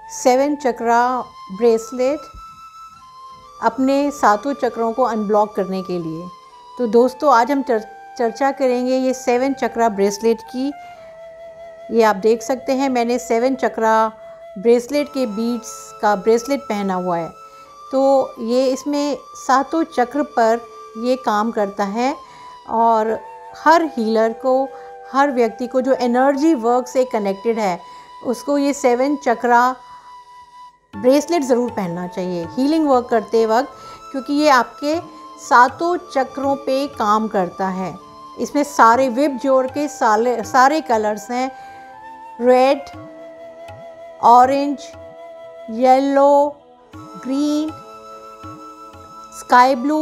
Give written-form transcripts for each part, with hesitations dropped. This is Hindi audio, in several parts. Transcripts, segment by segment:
7 चक्रा ब्रेसलेट अपने सातों चक्रों को अनब्लॉक करने के लिए। तो दोस्तों आज हम चर्चा करेंगे ये 7 चक्रा ब्रेसलेट की। ये आप देख सकते हैं मैंने 7 चक्रा ब्रेसलेट के बीड्स का ब्रेसलेट पहना हुआ है। तो ये इसमें सातों चक्र पर ये काम करता है और हर हीलर को, हर व्यक्ति को जो एनर्जी वर्क से कनेक्टेड है उसको ये 7 चक्रा ब्रेसलेट ज़रूर पहनना चाहिए हीलिंग वर्क करते वक्त, क्योंकि ये आपके सातों चक्रों पे काम करता है। इसमें सारे विब जोड़ के सारे कलर्स हैं, red, orange, yellow, green, sky blue,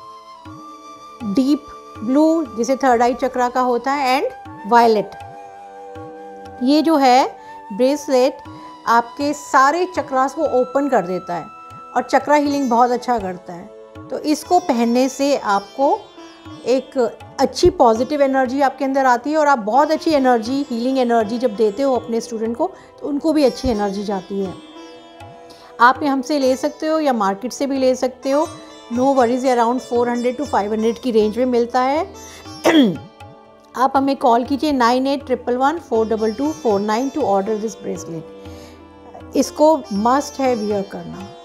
deep blue जिसे थर्ड आई चक्रा का होता है, एंड वायलेट। ये जो है ब्रेसलेट आपके सारे चक्रास को ओपन कर देता है और चक्रा हीलिंग बहुत अच्छा करता है। तो इसको पहनने से आपको एक अच्छी पॉजिटिव एनर्जी आपके अंदर आती है और आप बहुत अच्छी एनर्जी, हीलिंग एनर्जी जब देते हो अपने स्टूडेंट को तो उनको भी अच्छी एनर्जी जाती है। आप हमसे ले सकते हो या मार्केट से भी ले सकते हो, नो वरीज। अराउंड 400 to 500 की रेंज में मिलता है। आप हमें कॉल कीजिए 9811142249 टू ऑर्डर दिस ब्रेसलेट। इसको मस्ट है वियर करना।